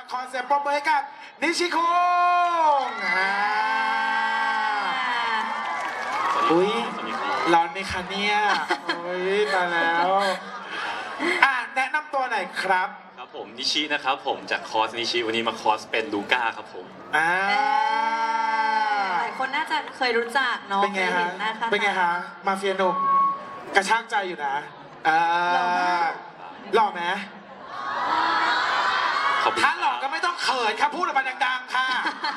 ขอเสียงปรบมือให้กับนิชิคุงอุ้ยร้อนไหมคะเนี่ยอุ้ยมาแล้วแนะนำตัวหน่อยครับครับผมนิชินะครับผมจากคอร์สนิชิวันนี้มาคอร์สเป็นลูก้าครับผมหลายคนน่าจะเคยรู้จักเนาะเป็นไงฮะเป็นไงฮะมาเฟียหนุ่มกระชากใจอยู่นะหล่อไหมถ้าหล่อก็ไม่ต้องเขินครับพูดออกมาดังๆค่ะ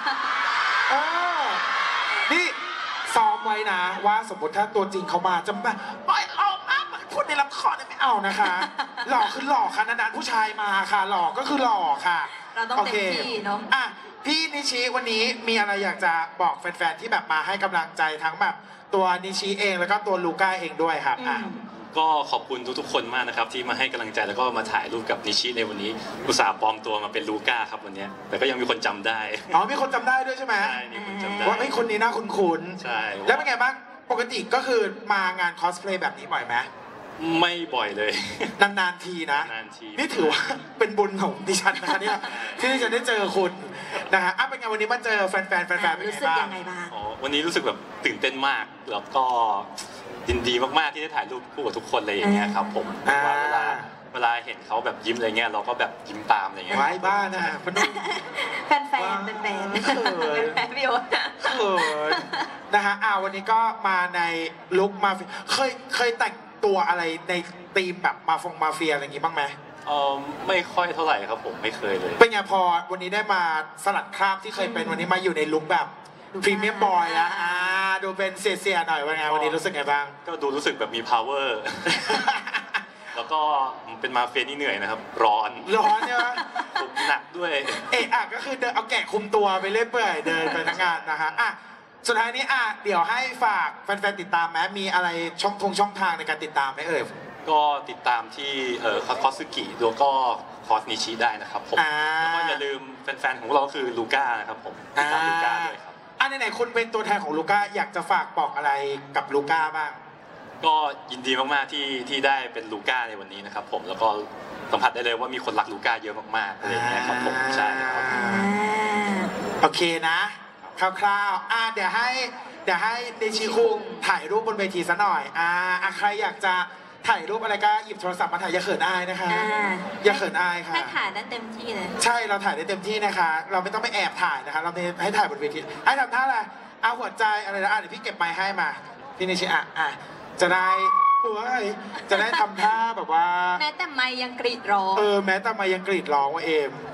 นี่ซ้อมไว้นะว่าสมมติถ้าตัวจริงเขามาจะไม่เอาพูดในลำคอไม่เอานะคะหล่อคือหล่อค่ะนานๆผู้ชายมาค่ะหล่อก็คือหล่อค่ะเราต้องเต็มที่เนาะพี่นิชิวันนี้มีอะไรอยากจะบอกแฟนๆที่แบบมาให้กำลังใจทั้งแบบตัวนิชิเองแล้วก็ตัวลูก้าเองด้วยครับก็ขอบคุณทุกๆคนมากนะครับที่มาให้กำลังใจแล้วก็มาถ่ายรูปกับนิชิในวันนี้อุตส่าห์ปลอมตัวมาเป็นลูก้าครับวันนี้แต่ก็ยังมีคนจำได้มีคนจำได้ด้วยใช่ไหมใช่มีคนจำได้ว่าไอ้คนนี้น่าคุ้นใช่แล้วเป็นไงบ้างปกติก็คือมางานคอสเพลย์แบบนี้บ่อยไหมไม่บ่อยเลยนานๆทีนะนี่ถือว่าเป็นบุญของดิฉันนะคะเนี่ยที่ดิฉันได้เจอคุณนะฮะเป็นไงวันนี้มาเจอแฟนรู้สึกยังไงบ้างวันนี้รู้สึกแบบตื่นเต้นมากแล้วก็ยินดีมากๆที่ได้ถ่ายรูปคู่กับทุกคนเลยอย่างเงี้ยครับผมว่าเวลาเห็นเขาแบบยิ้มอะไรเงี้ยเราก็แบบยิ้มตามอะไรเงี้ยไว้บ้านะพนุ่มแฟนพี่โอ๊ตนะฮะวันนี้ก็มาในลุคมาเคยแต่งตัวอะไรในธีมแบบมาเฟียอะไรอย่างงี้บ้างไหมไม่ค่อยเท่าไหร่ครับผมไม่เคยเลยเป็นไงพอวันนี้ได้มาสลัดคราบที่เคยเป็นวันนี้มาอยู่ในลุคแบบพรีเมียมบอยแล้วดูเป็นเสียหน่อยว่าไงวันนี้รู้สึกไงบ้างก็ดูรู้สึกแบบมี power แล้วก็เป็นมาเฟียนี่เหนื่อยนะครับร้อนใช่ไหมหนักด้วยก็คือเดินเอาแกะคุมตัวไปเรื่อยเปื่อยเดินไปทั้งงานนะฮะสุดท้ายนี้เดี๋ยวให้ฝากแฟนๆติดตามไหมมีอะไรช่องทางในการติดตามไหมก็ติดตามที่คอสซึกิแล้วก็คอสนิชิได้นะครับผมแล้วก็อย่าลืมแฟนๆของเราคือลูก้านะครับผมติดตามลูก้าด้วยครับไหนคุณเป็นตัวแทนของลูก้าอยากจะฝากบอกอะไรกับลูก้าบ้างก็ยินดีมากๆที่ได้เป็นลูก้าในวันนี้นะครับผมแล้วก็สัมผัสได้เลยว่ามีคนรักลูก้าเยอะมากๆอะไรอย่างเงี้ยครับผมใช่ครับโอเคนะคร่าวๆเดี๋ยวให้เดชิคุงถ่ายรูปบนเวทีซะหน่อยใครอยากจะถ่ายรูปอะไรก็หยิบโทรศัพท์มาถ่ายอย่าเขินอายนะคะอย่าเขินอายค่ะให้ถ่ายได้เต็มที่เลยใช่เราถ่ายได้เต็มที่นะคะเราไม่ต้องไปแอบถ่ายนะคะเราให้ถ่ายบนเวทีให้ทำท่าอะไรเอาหัวใจอะไรนะเดี๋ยวพี่เก็บไมค์ให้มาพี่นิชิจะได้ทำท่าแบบว่าแม้แต่ไมค์ยังกรีดร้องแม้แต่ไมค์ยังกรีดร้องว่า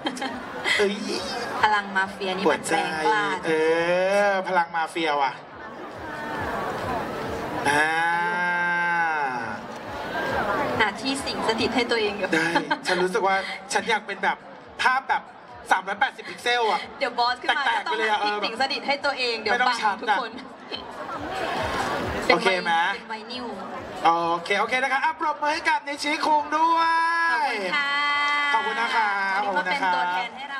พลังมาเฟียนี่มันแรงกล้าพลังมาเฟียว่ะหน้าที่สิงสถิตให้ตัวเองอยู่ได้ฉันรู้สึกว่าฉันอยากเป็นแบบภาพแบบ380พิกเซลเดี๋ยวบอสขึ้นมาต้องสิงสถิตให้ตัวเองเดี๋ยวบังทุกคนโอเคไหมเป็นไวนิวโอเคนะคะปรบมือให้กับนิชิคุงด้วยขอบคุณค่ะขอบคุณนะคะวันนี้มาเป็นตัวแทนให้